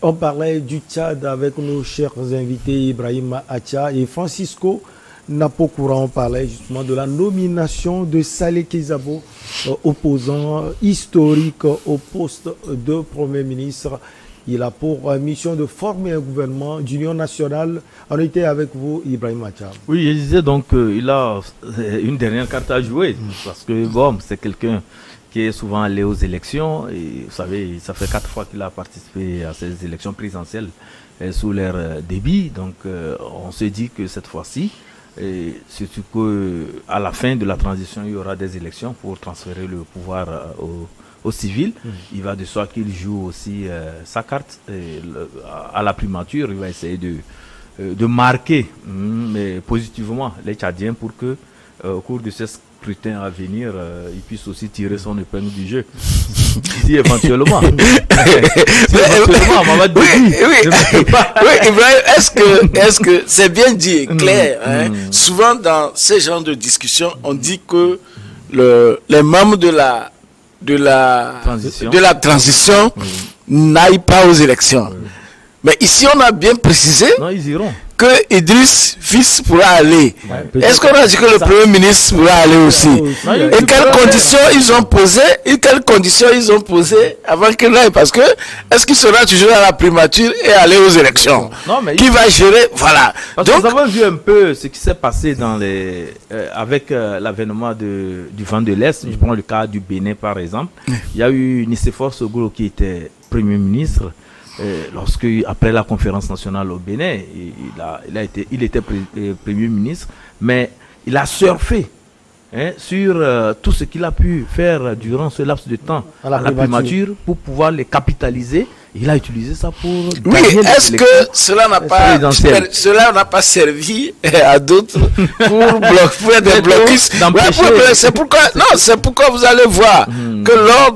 On parlait du Tchad avec nos chers invités Ibrahim Acha et Francisco Napokoura. On parlait justement de la nomination de Saleh Kizabo, opposant historique au poste de Premier ministre. Il a pour mission de former un gouvernement d'union nationale. On était avec vous, Ibrahim Acha. Oui, je disais donc qu'il a une dernière carte à jouer, parce que bon, c'est quelqu'un qui est souvent allé aux élections. Et vous savez, ça fait 4 fois qu'il a participé à ces élections présidentielles sous l'ère Déby. Donc on se dit que cette fois-ci, surtout qu'à la fin de la transition, il y aura des élections pour transférer le pouvoir au civil. Il va de soi qu'il joue aussi sa carte à la primature. Il va essayer de marquer mais positivement les Tchadiens pour que au cours de ce scrutin à venir, il puisse aussi tirer son épingle du jeu. Si éventuellement. Est-ce que c'est bien dit, clair, hein? Souvent dans ces genres de discussions, on dit que les membres de la transition n'aillent pas aux élections. Mais ici, on a bien précisé que Idriss Fils pourra aller. Est-ce qu'on a dit que le Premier ministre pourra aller aussi? Et quelles conditions ils ont posées avant qu'il aille? Parce que, est-ce qu'il sera toujours à la primature et aller aux élections? Qui va gérer? Voilà. Donc, nous avons vu un peu ce qui s'est passé avec l'avènement du vent de l'Est. Je prends le cas du Bénin, par exemple. Il y a eu Nicéphore Soglo qui était Premier ministre. Lorsque, après la conférence nationale au Bénin, il était Premier ministre, mais il a surfé sur tout ce qu'il a pu faire durant ce laps de temps à la primature pour pouvoir les capitaliser. Il a utilisé ça pour... Oui, est-ce que cela n'a pas servi à d'autres pour faire des blocus? C'est pourquoi vous allez voir que lors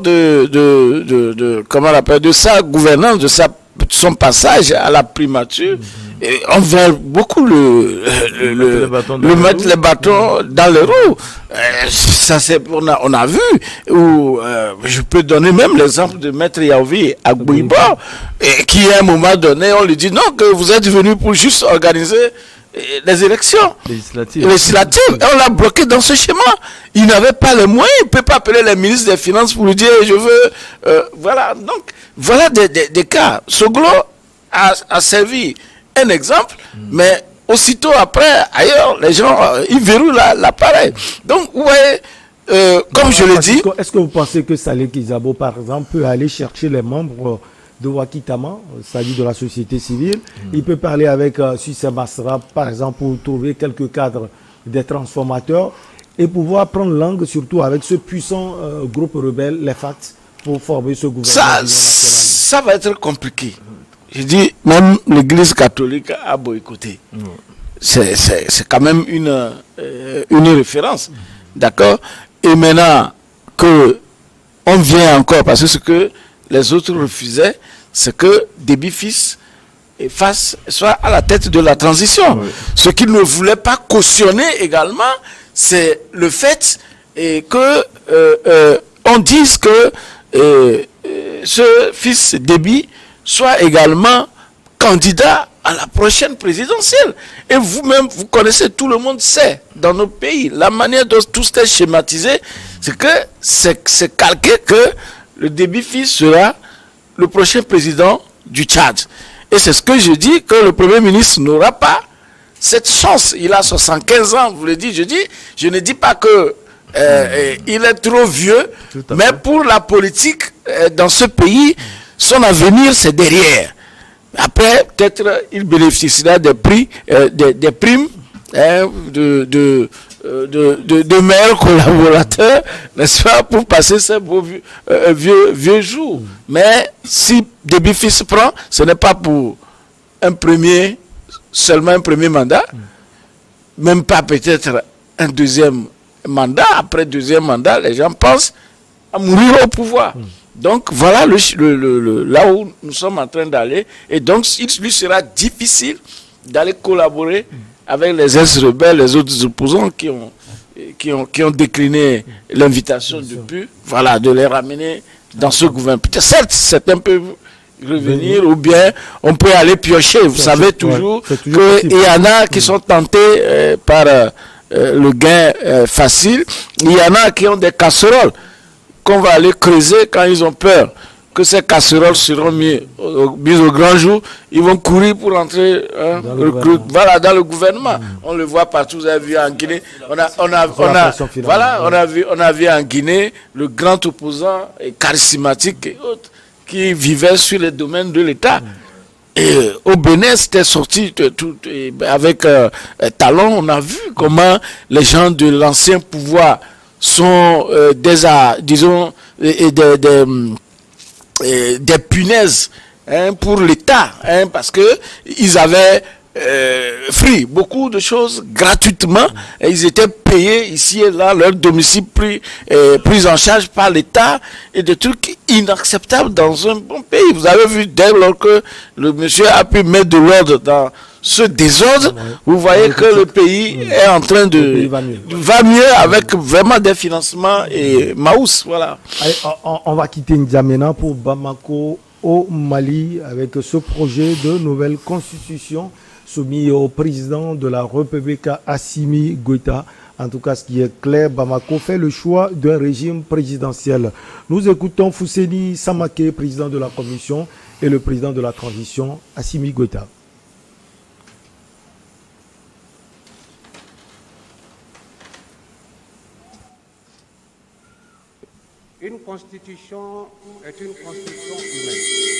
de sa gouvernance, de son passage à la primature, on veut beaucoup mettre les bâtons dans les roues. Ça, on a vu, je peux donner même l'exemple de Maître Yaovi à Gouiba, qui à un moment donné, on lui dit non, que vous êtes venu pour juste organiser les élections législatives. Et on l'a bloqué dans ce schéma. Il n'avait pas les moyens, il ne peut pas appeler les ministres des Finances pour lui dire je veux... voilà, donc voilà des cas. Soglo a servi un exemple, mais aussitôt après, ailleurs, les gens, ils verrouillent l'appareil. Donc, vous voyez, comme je l'ai dit... Est-ce que vous pensez que Saleh Kizabo, par exemple, peut aller chercher les membres de Wakitama, c'est-à-dire de la société civile? Il peut parler avec Suisse Masra, par exemple, pour trouver quelques cadres des transformateurs et pouvoir prendre langue, surtout avec ce puissant groupe rebelle, les FACT, pour former ce gouvernement. Ça va être compliqué. Je dis, même l'Église catholique a boycotté. C'est quand même une référence. D'accord? Et maintenant que on vient encore, parce que ce que les autres refusaient, c'est que Déby Fils soit à la tête de la transition. Ce qu'ils ne voulaient pas cautionner également, c'est le fait que on dise que ce fils Déby soit également candidat à la prochaine présidentielle. Et vous-même, vous connaissez, tout le monde sait, dans nos pays, la manière dont tout est schématisé, c'est que c'est calqué que le Déby Fils sera le prochain président du Tchad. Et c'est ce que je dis, que le Premier ministre n'aura pas cette chance. Il a 75 ans, vous le dites, je ne dis pas que il est trop vieux, mais pour la politique dans ce pays, son avenir c'est derrière. Après, peut-être il bénéficiera des prix, des primes de meilleurs collaborateurs, n'est-ce pas, pour passer ces beaux vieux jours. Mais si Déby Fils prend, ce n'est pas pour seulement un premier mandat, même pas peut-être un deuxième mandat. Après deuxième mandat, les gens pensent à mourir au pouvoir. Donc voilà là où nous sommes en train d'aller. Et donc il lui sera difficile d'aller collaborer avec les ex-rebelles, les autres opposants qui ont décliné l'invitation depuis, voilà, de les ramener dans ce gouvernement. Certes, c'est un peu revenir, ou bien on peut aller piocher. Vous savez toujours qu'il y en a qui sont tentés par le gain facile. Il y en a qui ont des casseroles qu'on va aller creuser quand ils ont peur que ces casseroles seront mises au grand jour. Ils vont courir pour entrer dans le gouvernement. On le voit partout. Vous avez vu en Guinée. On a vu en Guinée le grand opposant et charismatique et autres qui vivait sur les domaines de l'État. Et au Bénin, c'était sorti avec talent. On a vu comment les gens de l'ancien pouvoir sont des punaises pour l'État, parce que ils avaient pris beaucoup de choses gratuitement et ils étaient payés ici et là, leur domicile pris en charge par l'État, et des trucs inacceptables dans un bon pays. Vous avez vu, dès lors que le monsieur a pu mettre de l'ordre dans ce désordre, vous voyez que le pays est en train de va mieux avec vraiment des financements et Maous, voilà. Allez, on va quitter N'Djamena pour Bamako au Mali avec ce projet de nouvelle constitution soumis au président de la République Assimi Goïta. En tout cas, ce qui est clair, Bamako fait le choix d'un régime présidentiel. Nous écoutons Fousseni Samaké, président de la commission, et le président de la transition, Assimi Goïta. Une constitution est une constitution humaine.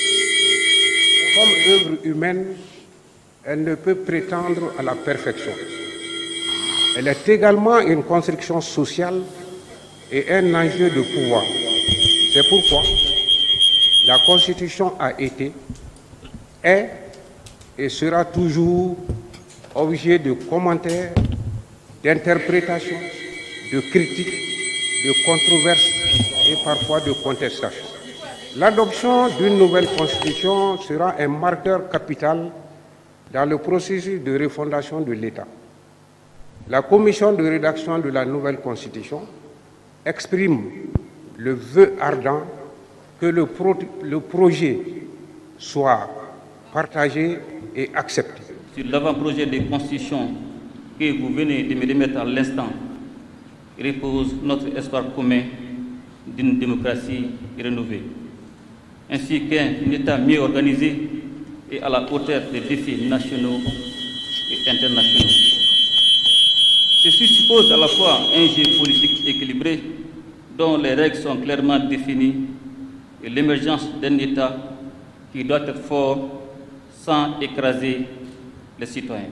Comme œuvre humaine, elle ne peut prétendre à la perfection. Elle est également une construction sociale et un enjeu de pouvoir. C'est pourquoi la Constitution a été, est et sera toujours objet de commentaires, d'interprétations, de critiques, de controverses et parfois de contestations. L'adoption d'une nouvelle Constitution sera un marqueur capital dans le processus de refondation de l'État. La commission de rédaction de la nouvelle Constitution exprime le vœu ardent que le projet soit partagé et accepté. Sur l'avant-projet de Constitution que vous venez de me remettre à l'instant, repose notre espoir commun d'une démocratie rénovée, ainsi qu'un État mieux organisé et à la hauteur des défis nationaux et internationaux. Ceci suppose à la fois un jeu politique équilibré dont les règles sont clairement définies et l'émergence d'un État qui doit être fort sans écraser les citoyens.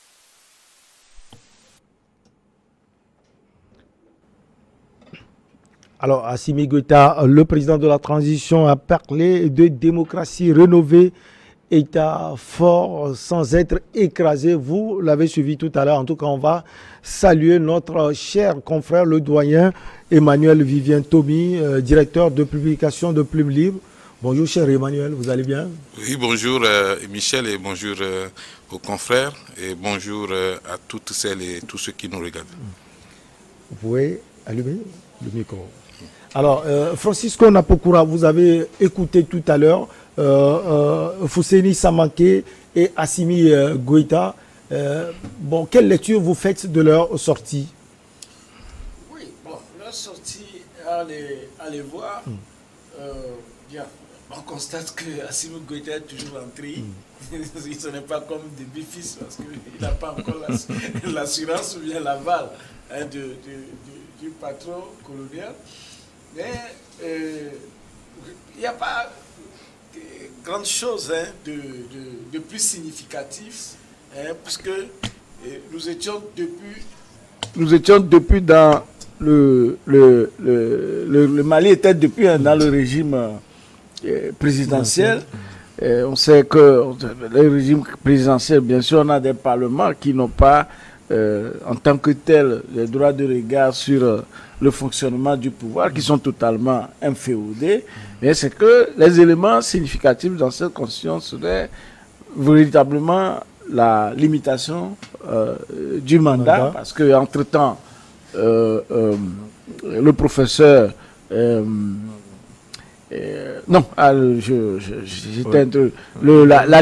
Alors, Assimi Goïta, le président de la transition, a parlé de démocratie rénovée, État fort sans être écrasé. Vous l'avez suivi tout à l'heure. En tout cas, on va saluer notre cher confrère, le doyen Emmanuel Vivien Tomi, directeur de publication de Plume Libre. Bonjour, cher Emmanuel, vous allez bien? Oui, bonjour Michel et bonjour aux confrères et bonjour à toutes celles et tous ceux qui nous regardent. Vous pouvez allumer le micro. Alors, Francisco Napokura, vous avez écouté tout à l'heure Fousseni Samaké et Assimi Goïta. Bon, quelle lecture vous faites de leur sortie? Oui, bon, leur sortie, allez voir. Bien, on constate que Assimi Goïta est toujours en tri. Ce n'est pas comme des bifis parce qu'il n'a pas encore l'assurance ou bien l'aval du patron colonial. Mais il n'y a pas de grande chose de plus significatif, puisque nous étions depuis dans le Mali était depuis dans le régime présidentiel. On sait que le régime présidentiel, bien sûr, on a des parlements qui n'ont pas en tant que tel les droits de regard sur le fonctionnement du pouvoir, qui sont totalement inféodés. Mais c'est que les éléments significatifs dans cette constitution seraient véritablement la limitation du mandat, parce que entre-temps, le professeur Non, j'étais la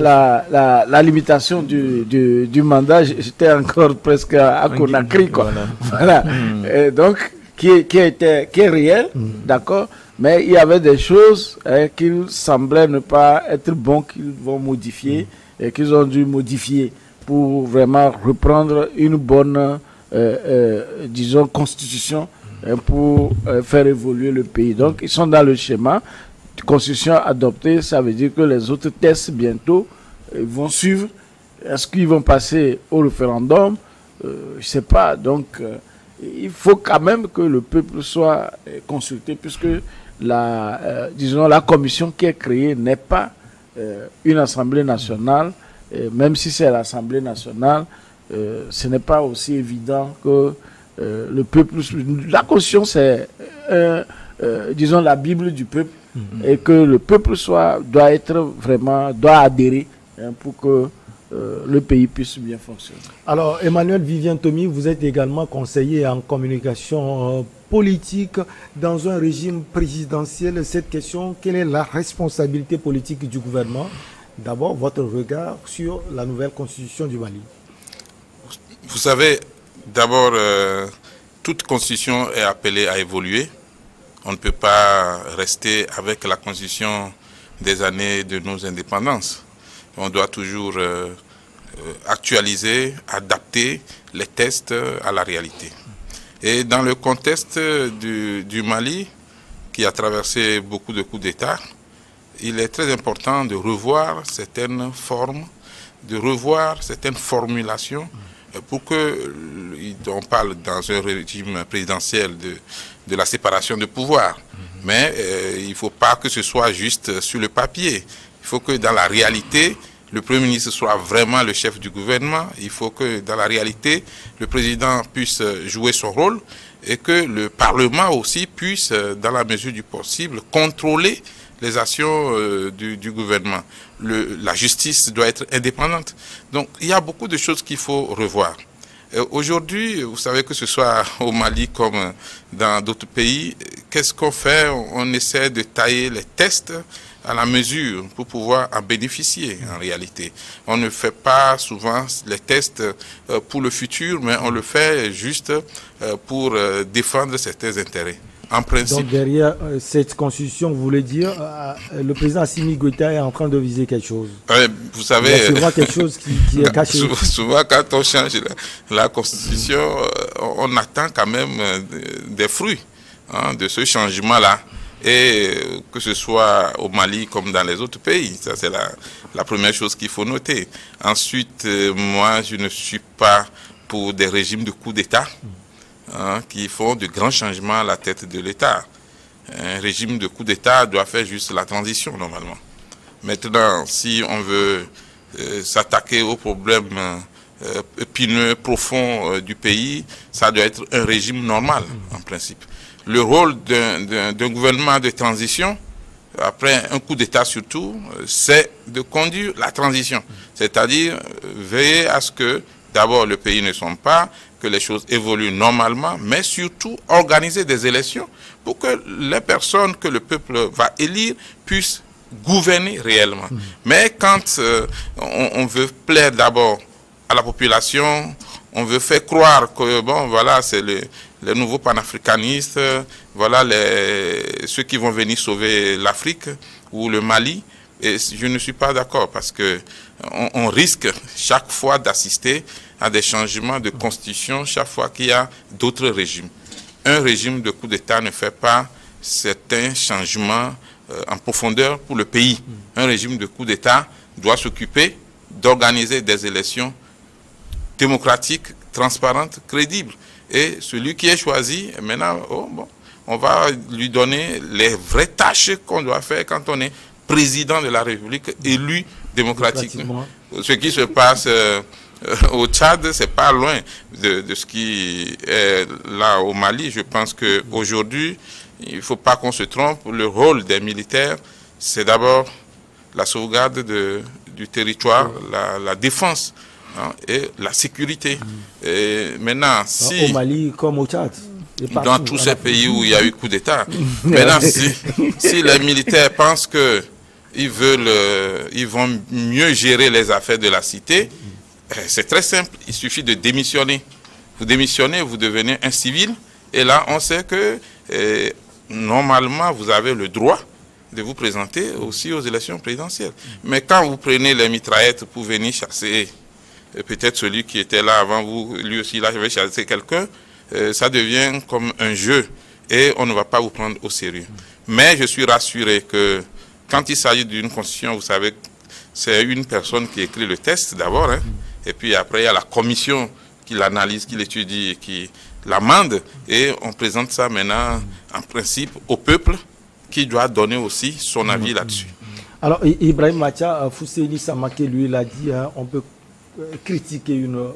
limitation du mandat, j'étais encore presque à Conakry, quoi. Voilà. Donc, qui est réel, d'accord, mais il y avait des choses qu'ils semblaient ne pas être bons, qu'ils vont modifier, et qu'ils ont dû modifier pour vraiment reprendre une bonne, disons, constitution pour faire évoluer le pays. Donc, ils sont dans le schéma. Constitution adoptée, ça veut dire que les autres tests bientôt vont suivre. Est-ce qu'ils vont passer au référendum? Je ne sais pas. Donc, il faut quand même que le peuple soit consulté, puisque disons, la commission qui est créée n'est pas une assemblée nationale. Même si c'est l'Assemblée nationale, ce n'est pas aussi évident que le peuple... La Constitution, c'est, disons, la Bible du peuple, et que le peuple doit adhérer pour que le pays puisse bien fonctionner. Alors, Emmanuel Vivien Tomi, vous êtes également conseiller en communication politique dans un régime présidentiel. Cette question, quelle est la responsabilité politique du gouvernement? D'abord, votre regard sur la nouvelle constitution du Mali. Vous savez, d'abord, toute constitution est appelée à évoluer. On ne peut pas rester avec la constitution des années de nos indépendances. On doit toujours actualiser, adapter les textes à la réalité. Et dans le contexte du Mali, qui a traversé beaucoup de coups d'État, il est très important de revoir certaines formes, de revoir certaines formulations pour que, on parle dans un régime présidentiel de la séparation de pouvoir, mais il ne faut pas que ce soit juste sur le papier. Il faut que dans la réalité, le Premier ministre soit vraiment le chef du gouvernement. Il faut que dans la réalité, le président puisse jouer son rôle et que le Parlement aussi puisse, dans la mesure du possible, contrôler les actions du gouvernement. La justice doit être indépendante. Donc, il y a beaucoup de choses qu'il faut revoir. Aujourd'hui, vous savez que ce soit au Mali comme dans d'autres pays, qu'est-ce qu'on fait? On essaie de tailler les tests à la mesure pour pouvoir en bénéficier en réalité. On ne fait pas souvent les tests pour le futur, mais on le fait juste pour défendre certains intérêts. En principe. Donc derrière cette constitution, vous voulez dire, le président Assimi Goïta est en train de viser quelque chose. Vous savez, il y a souvent quelque chose qui est caché. Souvent, quand on change la constitution, on attend quand même des fruits de ce changement-là. Et que ce soit au Mali comme dans les autres pays, ça c'est la première chose qu'il faut noter. Ensuite, moi je ne suis pas pour des régimes de coup d'État qui font de grands changements à la tête de l'État. Un régime de coup d'État doit faire juste la transition normalement. Maintenant, si on veut s'attaquer aux problèmes épineux, profonds du pays, ça doit être un régime normal en principe. Le rôle d'un gouvernement de transition, après un coup d'État surtout, c'est de conduire la transition. C'est-à-dire veiller à ce que, d'abord, le pays ne sombre pas, que les choses évoluent normalement, mais surtout organiser des élections pour que les personnes que le peuple va élire puissent gouverner réellement. Mais quand on veut plaire d'abord à la population, on veut faire croire que, bon, voilà, c'est les nouveaux panafricanistes, voilà ceux qui vont venir sauver l'Afrique ou le Mali. Et je ne suis pas d'accord parce que on risque chaque fois d'assister à des changements de constitution chaque fois qu'il y a d'autres régimes. Un régime de coup d'État ne fait pas certains changements en profondeur pour le pays. Un régime de coup d'État doit s'occuper d'organiser des élections démocratiques, transparentes, crédibles. Et celui qui est choisi, maintenant, on va lui donner les vraies tâches qu'on doit faire quand on est président de la République élu démocratiquement. Ce qui se passe au Tchad, c'est pas loin de ce qui est là au Mali. Je pense qu'aujourd'hui, il ne faut pas qu'on se trompe. Le rôle des militaires, c'est d'abord la sauvegarde du territoire, la défense et la sécurité. Et maintenant, si... Au Mali comme au Tchad. dans tous ces pays où il y a eu coup d'État. Maintenant, si les militaires pensent que ils vont mieux gérer les affaires de la cité, c'est très simple. Il suffit de démissionner. Vous démissionnez, vous devenez un civil. Et là, on sait que normalement, vous avez le droit de vous présenter aussi aux élections présidentielles. Mais quand vous prenez les mitraillettes pour venir chasser, peut-être celui qui était là avant vous, lui aussi, là, je vais chasser quelqu'un, ça devient comme un jeu et on ne va pas vous prendre au sérieux. Mais je suis rassuré que quand il s'agit d'une constitution, vous savez, c'est une personne qui écrit le texte d'abord, hein, et puis après il y a la commission qui l'analyse, qui l'étudie, qui l'amende, et on présente ça maintenant en principe au peuple qui doit donner aussi son avis là-dessus. Alors Ibrahim Atia, Fousseini Samake, lui, l'a dit, hein, on peut critiquer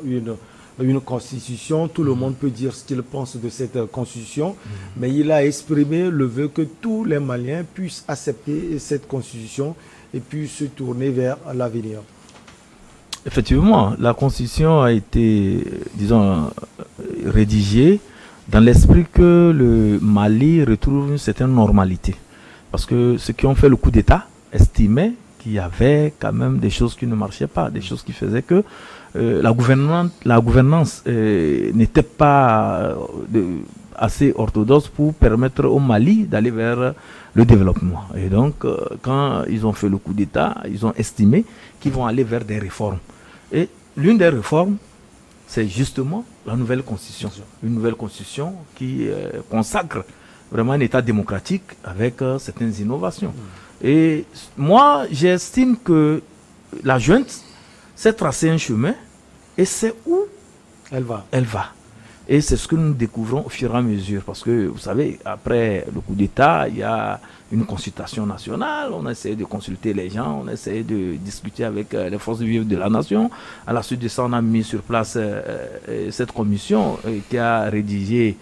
une constitution, tout le monde peut dire ce qu'il pense de cette constitution, mais il a exprimé le vœu que tous les Maliens puissent accepter cette constitution et puissent se tourner vers l'avenir. Effectivement, la constitution a été, disons, rédigée dans l'esprit que le Mali retrouve une certaine normalité. Parce que ceux qui ont fait le coup d'État estimaient qu'il y avait quand même des choses qui ne marchaient pas, des choses qui faisaient que la gouvernance n'était pas assez orthodoxe pour permettre au Mali d'aller vers le développement. Et donc, quand ils ont fait le coup d'État, ils ont estimé qu'ils vont aller vers des réformes. Et l'une des réformes, c'est justement la nouvelle constitution. Une nouvelle constitution qui consacre vraiment un État démocratique avec certaines innovations. Et moi, j'estime que la junte s'est tracé un chemin et c'est où elle va. Et c'est ce que nous découvrons au fur et à mesure. Parce que, vous savez, après le coup d'État, il y a une consultation nationale. On a essayé de consulter les gens, on a essayé de discuter avec les forces vives de la nation. À la suite de ça, on a mis sur place cette commission qui a rédigé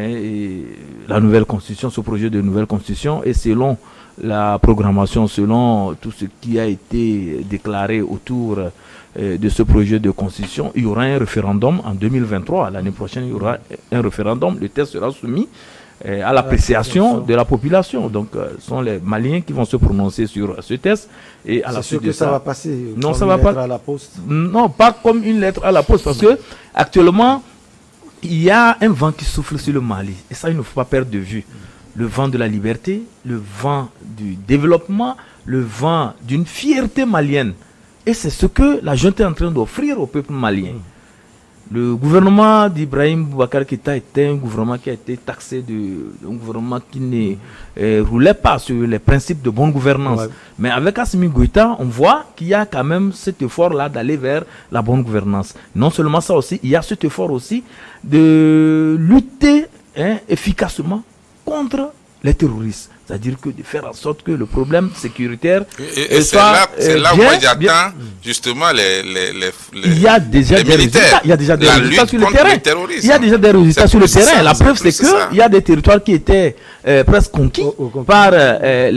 la nouvelle constitution, ce projet de nouvelle constitution. Et selon la programmation, selon tout ce qui a été déclaré autour de ce projet de constitution, il y aura un référendum en 2023. L'année prochaine, il y aura un référendum. Le texte sera soumis à l'appréciation de la population. Donc, ce sont les Maliens qui vont se prononcer sur ce texte. Et à la suite de ça, va passer non, comme ça une va lettre pas à la poste. Non, pas comme une lettre à la poste, parce que actuellement, il y a un vent qui souffle sur le Mali. Et ça, il ne faut pas perdre de vue. Le vent de la liberté, le vent du développement, le vent d'une fierté malienne. Et c'est ce que la junte est en train d'offrir au peuple malien. Le gouvernement d'Ibrahim Boubacar Keïta était un gouvernement qui a été taxé un gouvernement qui ne roulait pas sur les principes de bonne gouvernance. Mais avec Assimi Goïta, on voit qu'il y a quand même cet effort-là d'aller vers la bonne gouvernance. Non seulement ça aussi, il y a cet effort aussi de lutter efficacement contre les terroristes. C'est-à-dire que de faire en sorte que le problème sécuritaire soit c'est là où moi j'attends justement il y a déjà des résultats. Il y a déjà des résultats sur le terrain. Il y a déjà des résultats sur le terrain. La preuve, c'est qu'il y a des territoires qui étaient presque conquis par mais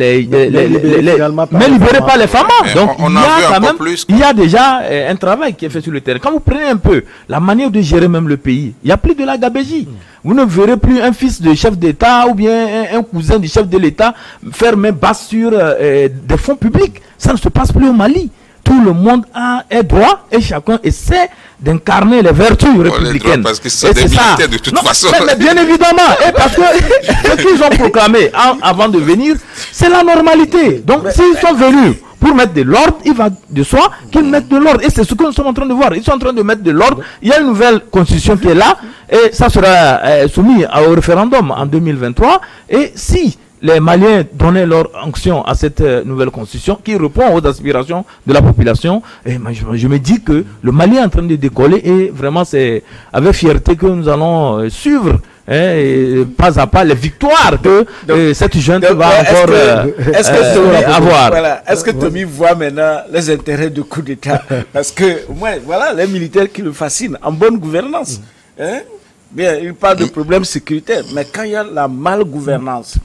libérés par les femmes. Donc il y a déjà un travail qui est fait sur le terrain. Quand vous prenez un peu la manière de gérer même le pays, il n'y a plus de la gabégie. Vous ne verrez plus un fils de chef d'État ou bien un cousin du chef de l'État faire main basse sur des fonds publics. Ça ne se passe plus au Mali. Tout le monde est droit et chacun essaie d'incarner les vertus républicaines. Parce que c'est des militaires de toute façon. Mais bien évidemment, et parce que ce qu'ils ont proclamé avant de venir, c'est la normalité. Donc s'ils sont venus pour mettre de l'ordre, il va de soi qu'ils mettent de l'ordre. Et c'est ce que nous sommes en train de voir. Ils sont en train de mettre de l'ordre. Il y a une nouvelle constitution qui est là et ça sera soumis au référendum en 2023. Et si les Maliens donnaient leur onction à cette nouvelle constitution qui répond aux aspirations de la population, et je me dis que le Mali est en train de décoller et vraiment c'est avec fierté que nous allons suivre pas à pas les victoires que cette junte va encore avoir. Est-ce que Tommy voit maintenant les intérêts du coup d'État? Parce que voilà les militaires qui le fascinent en bonne gouvernance. Bien, il parle de problèmes sécuritaires, mais quand il y a la malgouvernance,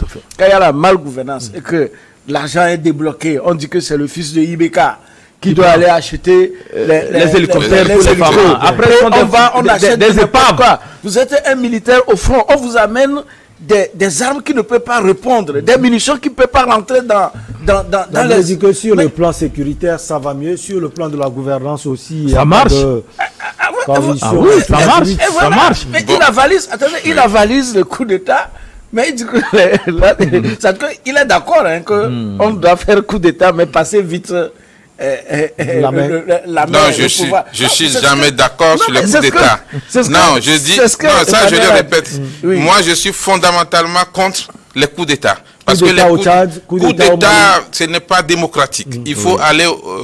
et que l'argent est débloqué, on dit que c'est le fils de Ibeka qui doit aller acheter les hélicoptères pour les femmes. Après, on achète des épaves. vous êtes un militaire au front, on vous amène des armes qui ne peuvent pas répondre, des munitions qui ne peuvent pas rentrer dans les... dit que sur le plan sécuritaire, ça va mieux. Sur le plan de la gouvernance aussi, ça marche. Oui, ça marche. Ça marche. Mais bon. Il avalise le coup d'État. Mais il dit que il est d'accord hein, qu'on doit faire coup d'État, mais passer vite la main. Non, je suis jamais d'accord sur le coup d'État. Non, je dis, non, ça je le répète. Moi, je suis fondamentalement contre les coups d'État. Parce que les coups d'État, ce n'est pas démocratique. Il faut aller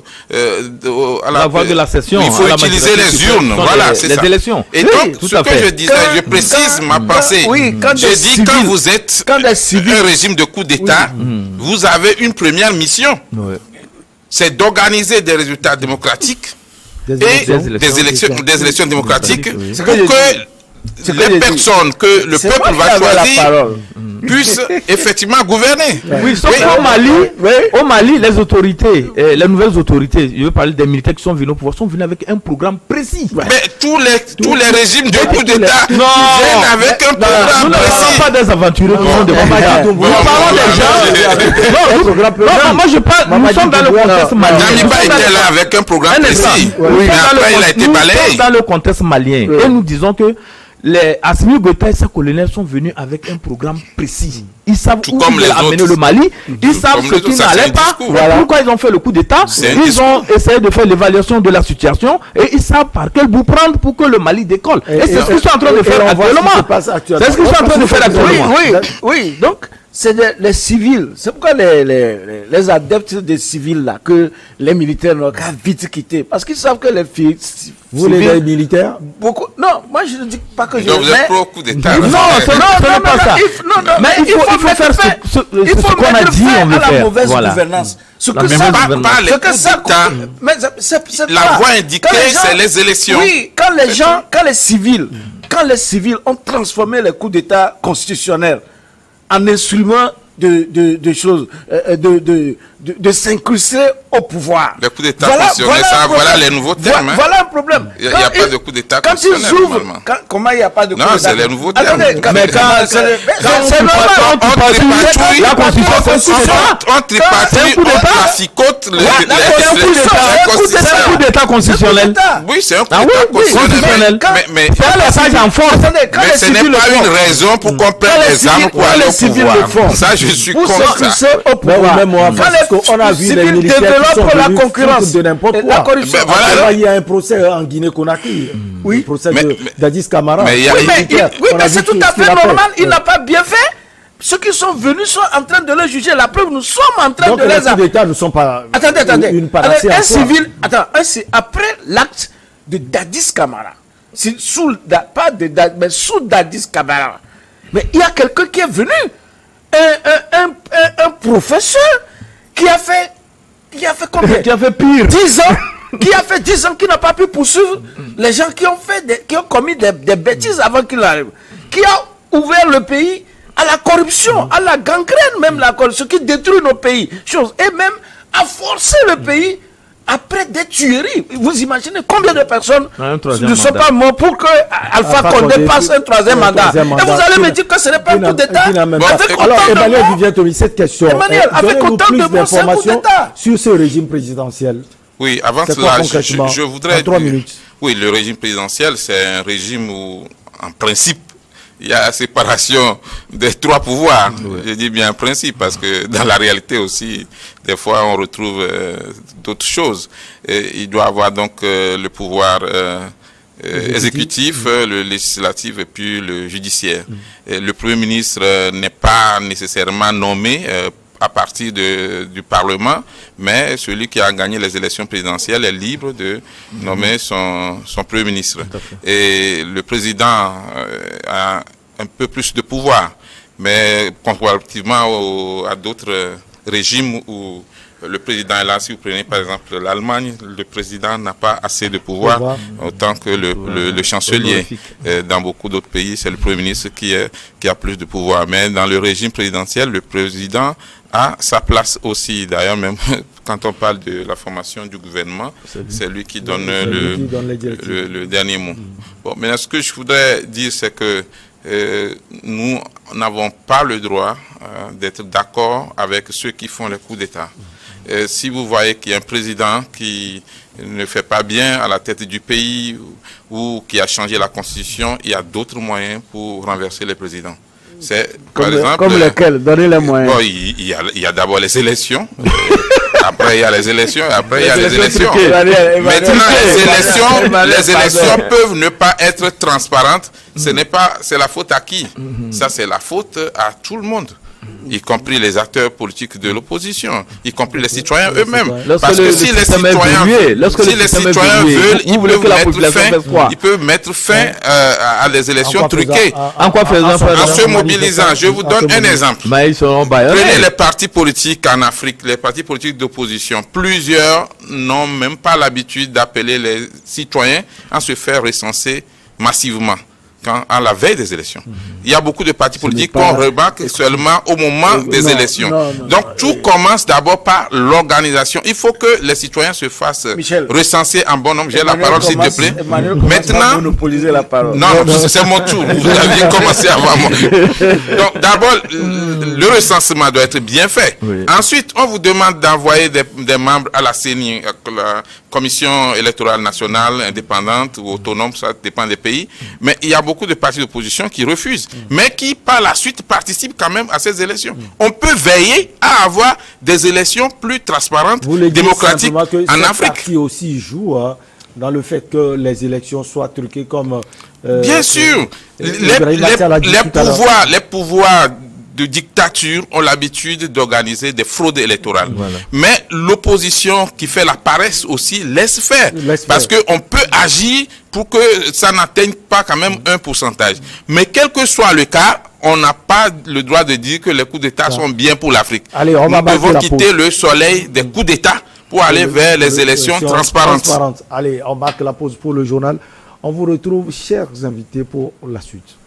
à la voie de la session. Il faut utiliser les urnes. Voilà, c'est ça. Les élections. Et donc, ce que je disais, je précise ma pensée. Je dis, quand vous êtes un régime de coup d'État, vous avez une première mission. C'est d'organiser des résultats démocratiques et des élections démocratiques pour que les personnes que le peuple va choisir puissent effectivement gouverner. Oui, sauf qu'au Mali, les autorités, les nouvelles autorités, je veux parler des militaires qui sont venus au pouvoir, sont venus avec un programme précis. Mais tous les régimes de coup d'État viennent avec un programme précis. Nous ne parlons pas des aventuriers qui sont devant Mali. Nous parlons des gens. Non, moi je parle, nous sommes dans le contexte malien. Damiba était là avec un programme précis. Mais après, il a été balayé. Nous sommes dans le contexte malien. Et nous disons que les Assimi Goïta et ses colonels sont venus avec un programme précis. Ils savent où ils veulent amener le Mali. Ils savent ce qui n'allait pas. Pourquoi ils ont fait le coup d'État. Ils ont essayé de faire l'évaluation de la situation et ils savent par quel bout prendre pour que le Mali décolle. Et c'est ce qu'ils sont en train de faire actuellement. C'est ce qu'ils sont en train de faire actuellement. Oui, donc c'est les civils. C'est pourquoi les adeptes des civils là, que les militaires n'ont qu'à vite quitter. Parce qu'ils savent que les filles... Vous les militaires beaucoup. Non, moi je ne dis pas que je... Donc vous êtes pro coup d'État. Non, ce n'est pas ça. Mais il faut faire ce qu'on a dit, on veut faire. La mauvaise gouvernance. Ce que ça pas les coups d'État. La voie indiquée, c'est les élections. Oui, quand les civils ont transformé les coups d'État constitutionnels en instrument de choses, de s'incruster au pouvoir. Le coup d'État constitutionnel, voilà les nouveaux termes. Voilà un problème. Il n'y a pas de coup d'État constitutionnel. Comment il n'y a pas de coup d'État? Non, c'est les nouveaux termes. Mais on tripatouille, on traficote c'est un coup d'État constitutionnel. Oui, c'est un coup d'État constitutionnel. Mais ce n'est pas une raison pour qu'on prenne les armes pour aller au pouvoir. Ça, je suis contre ça. On a vu les militaires qui sont venus de n'importe quoi. Il y a un procès en Guinée-Conakry. Oui, le procès d'Adis Camara. Oui, mais c'est tout à fait normal. Il n'a pas bien fait. Ceux qui sont venus sont en train de les juger. La preuve, nous sommes en train de les... Donc les d'État ne sont pas... Attendez. Un civil... Attends, après l'acte de Dadis Camara, pas de Dadis, mais sous Dadis Camara, mais il y a quelqu'un qui est venu, un professeur qui a fait combien? Qui a fait pire. 10 ans. Qui a fait 10 ans, qui n'a pas pu poursuivre les gens qui ont commis des bêtises avant qu'il arrive. Qui a ouvert le pays à la corruption, à la gangrène même, la corruption qui détruit nos pays. Et même à forcer le pays après des tueries. Vous imaginez combien de personnes ne sont pas mortes pour que Alpha Condé passe un troisième mandat. Et vous allez me dire que ce n'est pas un coup d'État. Alors Emmanuel Vivien-Tomi, cette question, donnez-nous plus d'informations sur ce régime présidentiel. Oui, avant cela, je voudrais dire, oui, le régime présidentiel, c'est un régime où, en principe, il y a la séparation des trois pouvoirs. Je dis bien en principe, parce que dans la réalité aussi, des fois, on retrouve d'autres choses. Et il doit avoir donc le pouvoir exécutif, le législatif et puis le judiciaire. Et le Premier ministre n'est pas nécessairement nommé à partir du Parlement, mais celui qui a gagné les élections présidentielles est libre de nommer son Premier ministre. Et le président a un peu plus de pouvoir, mais comparativement à d'autres régimes où le président est là, si vous prenez par exemple l'Allemagne, le président n'a pas assez de pouvoir autant que le chancelier. Dans beaucoup d'autres pays, c'est le Premier ministre qui a plus de pouvoir. Mais dans le régime présidentiel, le président a sa place aussi. D'ailleurs, même quand on parle de la formation du gouvernement, c'est lui qui donne le dernier mot. Bon, maintenant, ce que je voudrais dire, c'est que nous n'avons pas le droit d'être d'accord avec ceux qui font les coups d'État. Si vous voyez qu'il y a un président qui ne fait pas bien à la tête du pays ou qui a changé la constitution, il y a d'autres moyens pour renverser le président. Par exemple, comme lesquels? Donnez les moyens. Bon, il y a d'abord les élections. Après, il y a les élections. Après, il y a les élections. Maintenant, les élections peuvent ne pas être transparentes. C'est la faute à qui? Ça, c'est la faute à tout le monde, y compris les acteurs politiques de l'opposition, y compris les citoyens eux-mêmes. Parce que si les citoyens veulent, ils peuvent mettre fin à des élections truquées. En se mobilisant, je vous donne un exemple. Prenez les partis politiques en Afrique, les partis politiques d'opposition. Plusieurs n'ont même pas l'habitude d'appeler les citoyens à se faire recenser massivement à la veille des élections. Il y a beaucoup de partis politiques qu'on remarque seulement au moment des élections. Donc tout commence d'abord par l'organisation. Il faut que les citoyens se fassent recenser en bon nombre. J'ai la parole, s'il te plaît. Maintenant, monopoliser la parole. Non, c'est mon tour. Vous aviez commencé avant moi. Donc d'abord, le recensement doit être bien fait. Ensuite, on vous demande d'envoyer des membres à la CENI, la Commission électorale nationale indépendante ou autonome, ça dépend des pays. Mais il y a beaucoup de partis d'opposition qui refusent, mais qui par la suite participent quand même à ces élections. On peut veiller à avoir des élections plus transparentes, démocratiques en Afrique. Parti aussi joue dans le fait que les élections soient truquées comme... Bien sûr, les pouvoirs de dictature ont l'habitude d'organiser des fraudes électorales. Mais l'opposition qui fait la paresse aussi laisse faire. Parce qu'on peut agir pour que ça n'atteigne pas quand même un pourcentage. Mais quel que soit le cas, on n'a pas le droit de dire que les coups d'État sont bien pour l'Afrique. Nous devons quitter le soleil des coups d'État pour aller vers les élections transparentes. Allez, on marque la pause pour le journal. On vous retrouve, chers invités, pour la suite.